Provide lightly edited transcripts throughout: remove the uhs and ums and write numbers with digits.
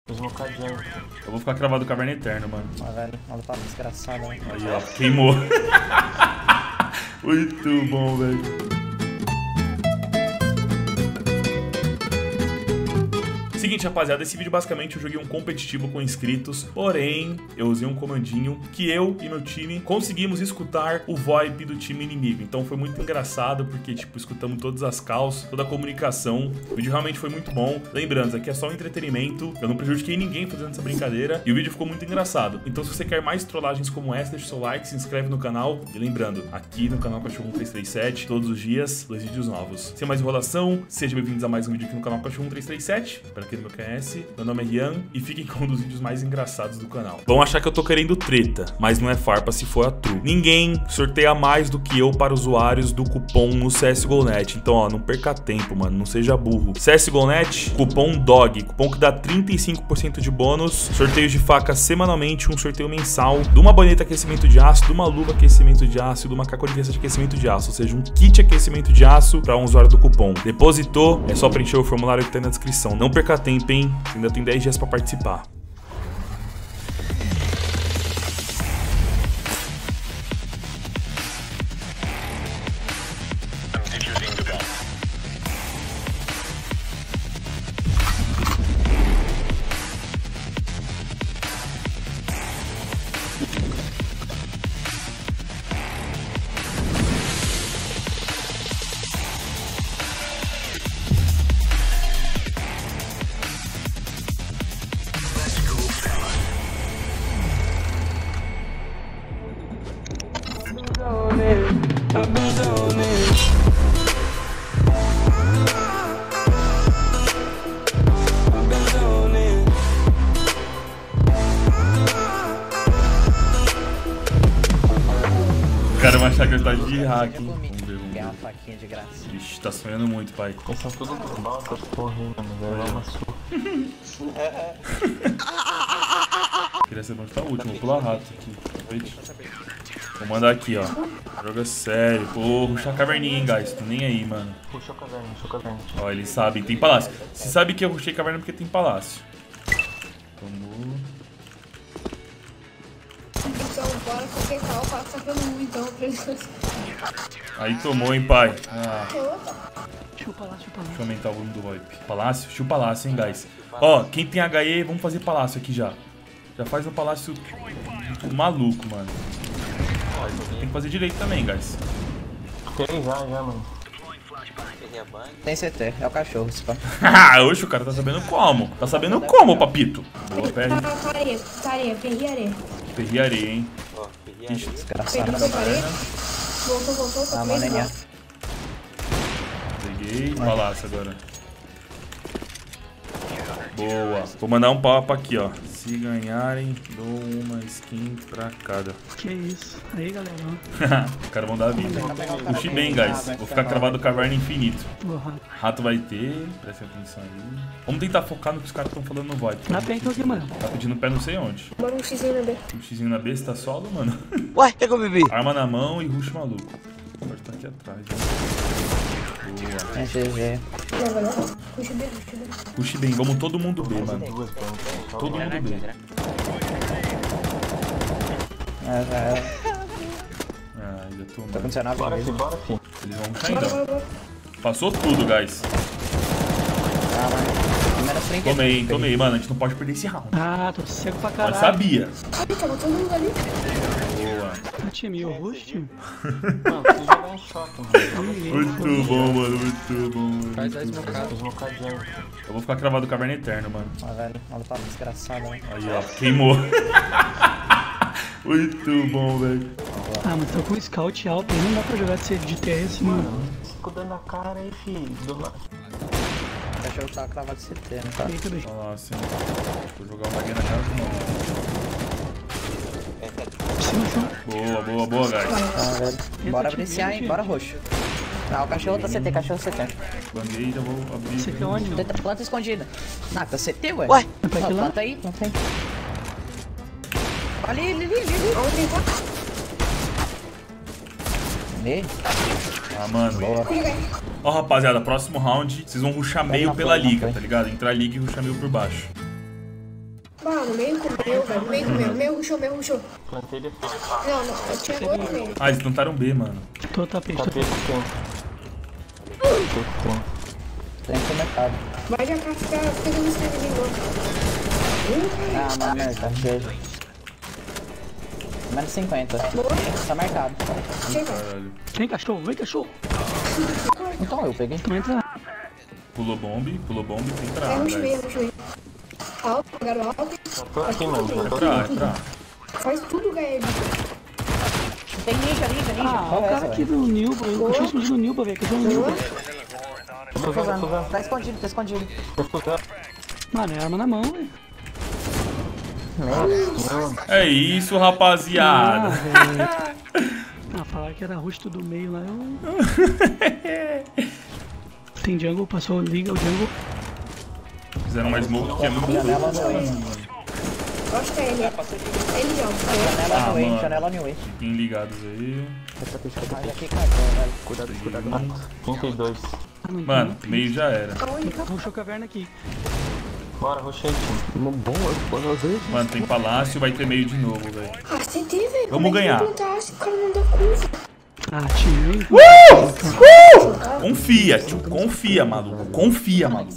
Eu vou ficar cravado caverna eterno, mano. Ah, velho, maluco tá desgraçado, né? Aí, ó, queimou. Muito bom, velho. Seguinte, rapaziada, esse vídeo basicamente eu joguei um competitivo com inscritos, porém eu usei um comandinho que eu e meu time conseguimos escutar o VoIP do time inimigo. Então foi muito engraçado porque, tipo, escutamos todas as calls, toda a comunicação. O vídeo realmente foi muito bom. Lembrando, aqui é só um entretenimento, eu não prejudiquei ninguém fazendo essa brincadeira e o vídeo ficou muito engraçado. Então se você quer mais trollagens como essa, deixa o seu like, se inscreve no canal e lembrando, aqui no canal Cachorro 1337, todos os dias, 2 vídeos novos. Sem mais enrolação, sejam bem-vindos a mais um vídeo aqui no canal Cachorro 1337. Para quem não me conhece, meu nome é Rian e fiquem com um dos vídeos mais engraçados do canal. Vão achar que eu tô querendo treta, mas não é farpa se for a true. Ninguém sorteia mais do que eu para usuários do cupom no CSGO.net. Então, ó, não perca tempo, mano, não seja burro. CSGO.net, cupom DOG, cupom que dá 35% de bônus, sorteios de faca semanalmente, um sorteio mensal, de uma boneta aquecimento de aço, de uma luva aquecimento de aço, de uma caco de aquecimento de aço, ou seja, um kit aquecimento de aço para um usuário do cupom. Depositou, é só preencher o formulário que tá na descrição. Não perca tempo, hein? Ainda tem 10 dias para participar. O cara vai achar que ele tá de hack, hein? Vamos ver, vamos Ganhar uma ver. faquinha de graça. Ixi, tá sonhando muito, pai. Eles são tudo bosta, porra, hein, mano. Vai levar uma surra. Queria ser bom de tá último, vou pular rato aqui. Vou mandar aqui, ó. Joga sério. Pô, ruxar a caverninha, hein, guys. Tô nem aí, mano. Puxou a caverna, puxou a caverna. Ó, eles sabem, tem palácio. Você sabe que eu rushei caverna porque tem palácio. Tomou. Então, bora qualquer cal, passa pelo 1, então, Aí tomou, hein, pai. Ah, Chupa lá, chupa lá. deixa eu aumentar o volume do VoIP. Palácio? Chupa palácio, hein, guys. Ó, quem tem HE, vamos fazer palácio aqui já. Já faz um palácio maluco, mano. Tem que fazer direito também, guys. Tem já, mano. Tem CT, é o cachorro, se pá. Haha, oxe, o cara tá sabendo como. Tá sabendo como, papito. Boa, perde. Tá areia, perri areia. Perri areia, hein. Ixi, Desgraçado. Pegou areia. Voltou, Ah, mano, NA. peguei. Palácio agora. Boa. Vou mandar um papo aqui, ó. Se ganharem, dou uma skin pra cada. Que isso? Aí, galera. Os caras vão dar vida. Puxe bem, guys. Vou ficar cravado caverna infinito. Porra. Rato vai ter. Prestem atenção aí. Vamos tentar focar no que os caras estão falando no VoIP. Dá pé então aqui, mano. Tá pedindo pé não sei onde. Bora um xzinho na B. Um xizinho na B, você tá solo, mano? Ué, pegou o bebê. Arma na mão e rush maluco. Pode estar aqui atrás, né? Boa. É GG. Não. Puxa B. Puxe bem, vamos todo mundo B, mano. Duas pra Todo mundo B. É, já era. Ah, já tô. Tô com 19 Bora, vezes. fi, bora, fi. Eles vão cair, não. Passou tudo, guys. Ah, mano. Primeira frente. Tomei, mano. A gente não pode perder esse round. Ah, tô seco pra Mas caralho. sabia. Ai, tava todo mundo ali. Boa. Ah, time, o Rush, time. Mano, preciso jogar um shot, mano. Muito bom, mano. Muito bom, mano. Faz a esmocada. Esmocadinho. Eu vou ficar cravado caverna eterno, mano. Ah, velho, maluco tá desgraçado, né? Aí, ó. Queimou. Muito bom, velho. Ah, mas tô com o scout alto aí, não dá pra jogar de TS, mano. Escudando na cara aí, fi. Do lado. O cachorro tá cravado de CT, né, cara? Eita, bicho. Olha lá, assim. Vou jogar uma guia na cara do mano. Cima, cima. Boa, guys. Ah, velho. Bora apreciar, hein? Bora roxo. Ah, o cachorro tá CT, cachorro CT. Banguei, já vou abrir. Você quer onde, não? Planta escondida. Ah, tá CT, ué? Vai Ó, aqui lá? planta aí, planta aí. Ali. Onde tá? Ali. Ah, mano. Boa. Ó, rapaziada, próximo round, vocês vão rushar meio na pela frente, na liga, frente. tá ligado? Entrar a liga e rushar meio por baixo. Ah, no meio comeu, velho. No meio comeu. No meio rushou. Plantei depois. Não, eu tinha dois no meio. Ah, eles plantaram B, mano. Tô tapete, tô Tapete tem. Tem que ir pro mercado. Vai já cá, fica dando estrela de novo. Ah, mano, tá cheio. Menos 50. Tá marcado. Chega. Caralho. Vem, cachorro, vem, cachorro. Então, eu peguei. Tu entra. Pulou bomb, tem pra É A, rush meio, guys. rush meio. Alto, pegaram alto. Eu tô aqui, mano. Eu tô É aqui. pra A. Faz tudo, Gael. Tem ninja. Ah, Qual o é cara essa, aqui velho? do Nilba, o cachorro escondido no Nilba, velho. Cachorro no Nilba. Tô usando. Tá escondido. Tô usando. Mano, é arma na mão, velho. É isso, rapaziada. velho. Ah, falar que era rosto do meio lá, eu... Tem jungle, passou, liga o jungle. Fizeram mais smoke que é muito Janela no way. Eu acho que é ele. Ele joga. Janela no way, mano. janela no way. Fiquem ligados aí. Mas aqui cagou, velho. Cuidado. 32. Ah, não Mano, meio já era. Puxou caverna aqui. Bora, rushei, time. Bom, eu vejo. Mano, tem palácio, vai ter meio de novo, velho. Ah, CT, velho. Vamos ganhar. Como é que vai plantar se o cara não dá curva? Ah, time. Confia, tio. Confia, maluco. Confia, maluco.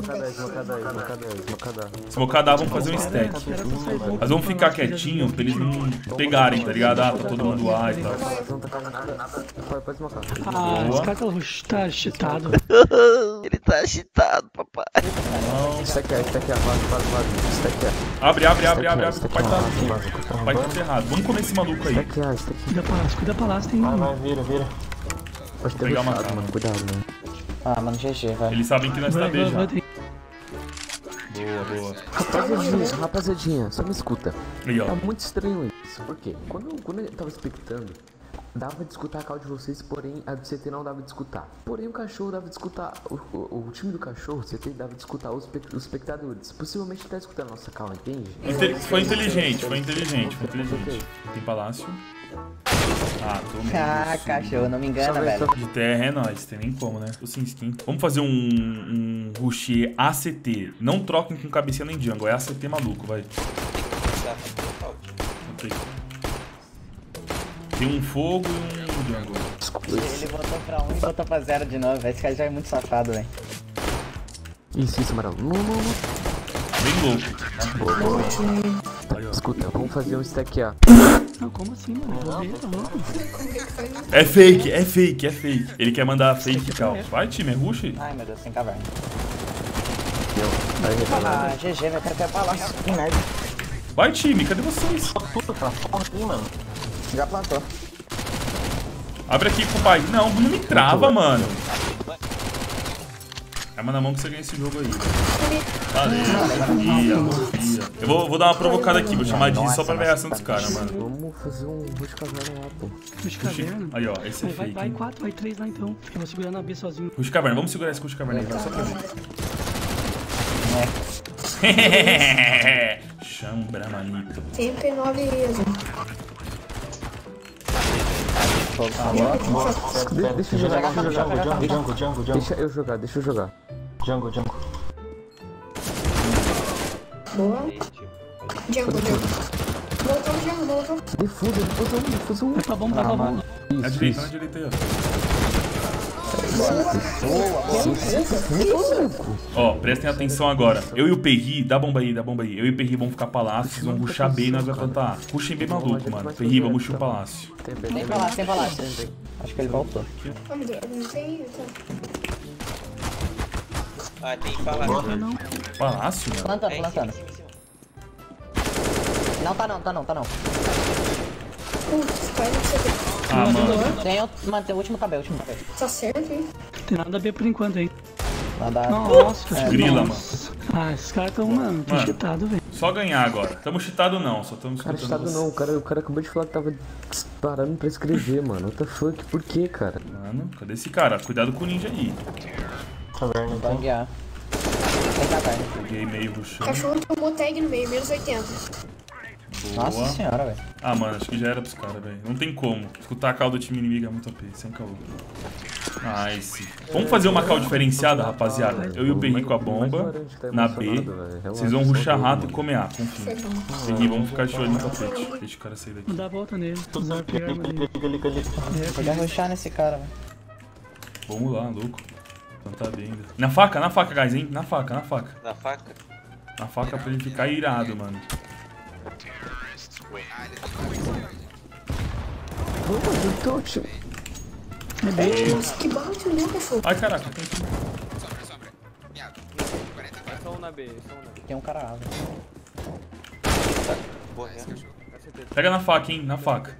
Smocada, vamos fazer um stack. Mas vamos ficar quietinho pra eles não pegarem, tá ligado? Ah, tá todo mundo A e tal. Pode smocar. Ah, Boa. esse cara tá cheatado. Ele tá cheatado, papai. Stack A, vaza. Stack A. Abre. O pai tá ferrado. Vamos comer esse maluco aí. Stack A, stack Cuida palácio, tem... Vai, vira. A. Pode ter Pegar uma rushado, cama. mano. Cuidado, mano. Ah, mano, GG, velho. Eles sabem que nós tá B já. tem. Boa. Rapaziadinha, só me escuta. Aí, ó. Tá muito estranho isso. Por quê? Quando eu tava expectando, dava de escutar a call de vocês, porém a do CT não dava de escutar. Porém o cachorro dava de escutar. O time do cachorro, o CT, dava de escutar os espectadores. Possivelmente tá escutando a nossa call, entende? Foi inteligente. Tem palácio. Ah, tô meio. Ah, cachorro, não me engana, velho. De terra é nóis, tem nem como, né? Tô sem skin. Vamos fazer um rusher ACT. Não troquem com cabecinha nem jungle, é ACT maluco, vai. Ok. Tem um fogo e um jungle. Ele botou pra 1 e botou pra 0 de novo, velho. Esse cara já é muito safado, velho. Isso, amarelo. Não. Bem louco. Tá, escuta, vamos fazer um stack A. Não, como assim, mano? Vou ver, tá louco. É fake. Ele quer mandar fake cal. Vai, time, é rush. Ai, meu Deus, sem caverna. Aí, Ah, GG, velho. Quero que é palácio. Que merda. Vai, time, cadê vocês? Puta, aquela porra aqui, mano. Já plantou. Abre aqui com o pai. Não me trava, mano. Arma na mão que você ganha esse jogo aí. Valeu, confia. Eu vou dar uma provocada aqui, vou chamar de só pra ver a reação dos caras, mano. vamos fazer um rush caverna lá, pô. Puxa caverna. Aí, ó, esse é Vai fake. 4, vai 3 lá então. Eu vou segurar na B sozinho. Rush caverna, vamos segurar esse rush caverna aí, só pra ver. Chambra, manito. Sempre 9 vezes. Deixa eu jogar. Jungle. Deixa eu jogar. Jungle. Boa. Jungle. Molotov. Difusão. Vai pra bomba, vai pra bomba. Na direita aí, ó. Ó, prestem atenção agora. Eu e o Perry, dá bomba aí. Eu e o Perry vamos ficar palácio, vocês vão rushar B e nós vamos plantar A. Ruxem bem maluco, mano. Perry, vamos rushar o palácio. Tem palácio. Acho que ele voltou. Não tem. Ah, tem que falar. Palácio, mano? Plantando. Não, tá não. Putz, vai no CT. Ah, mano. Tem o último cabelo. Tá certo, hein? Tem nada a ver por enquanto aí. Nada. Nossa, que Grila, nossa. Ah, esses caras tão, mano, tão Mano. cheatados, velho. Só ganhar agora. Tamo cheatado não, só estamos Cara, escutando estado não, o cara acabou de falar que tava parando pra escrever, mano. What the fuck? Por que, cara? Mano, cadê esse cara? Cuidado com o ninja aí. Caverna, então. Banguear. Tem caverna. Peguei meio rushando. Cachorro tomou tag no meio, menos 80. Nossa senhora, velho. Ah, mano, acho que já era pros caras, velho. Não tem como. Escutar a call do time inimigo é muito OP, sem caô. Nice. Vamos fazer uma call diferenciada, rapaziada. Eu e o Perry com a bomba na B. Vocês vão rushar rato e comer A, confia. Perry, vamos ficar de olho no tapete. Deixa o cara sair daqui. Não dá volta nele. Usar a pegar arma dele. Podia rushar nesse cara, velho. Vamos lá, louco. Então tá bem ainda. Na faca, guys, hein? Na faca. Na faca? Na faca pra ele ficar irado, mano. Nossa, que bate, né, cachorro? Ai, caraca, tem que... Tem um cara A, velho. Pega na faca, hein? Na faca.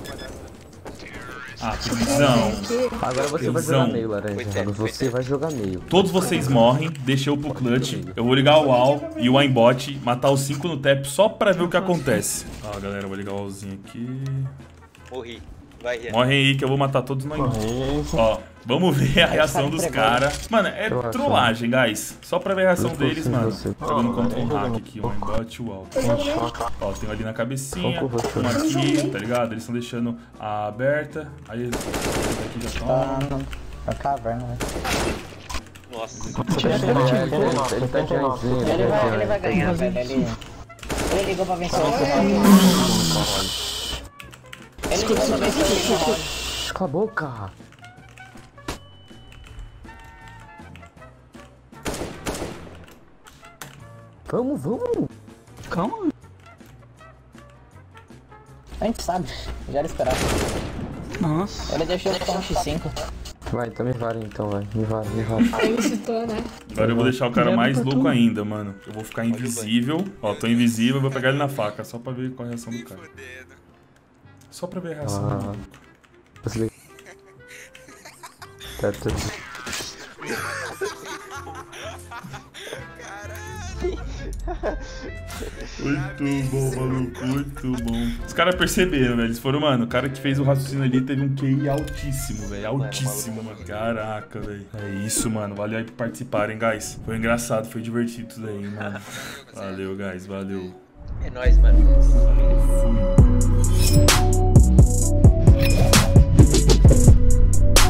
Ah, que visão. Agora você vai jogar meio, laranja. Você vai jogar meio. Todos vocês morrem, deixa eu pro clutch. Eu vou ligar o wall e o aimbot, matar os 5 no tap só pra ver o que acontece. Ó, galera, eu vou ligar o wallzinho aqui. Morri. Vai, Rian. Morrem aí que eu vou matar todos no aimbot. Ó, vamos ver a reação dos caras. Mano, é trollagem, guys. Só pra ver a reação deles, mano. Jogando contra um hack aqui, o aimbot e o wall. Ó, tem um ali na cabecinha, um aqui, tá ligado? Eles estão deixando a aberta. Aí eles aqui já estão... Na caverna, velho. Nossa. Ele tá de aizinho. Ele vai ganhar, velho. Ele ligou pra vencer o round. Ele ligou pra vencer o round. Cala a boca. Vamos. Calma. A gente sabe, já era esperado. Nossa. Ele deixou ele com um X5. Vai, então me vale então, vai. Me vale. Aí me citou, né? Agora eu vou deixar o cara mais louco ainda, mano. Eu vou ficar invisível. Ó, tô invisível, vou pegar ele na faca, só pra ver qual é a reação do cara. Só pra ver a reação do maluco. Muito bom, maluco, muito bom. Os caras perceberam, velho. Eles foram, mano, o cara que fez o raciocínio ali teve um QI altíssimo, velho. Altíssimo, mano. Caraca, velho. É isso, mano. Valeu aí por participarem, guys. Foi engraçado, foi divertido tudo aí, mano. Valeu, guys. Valeu. É nóis, mano. Fui.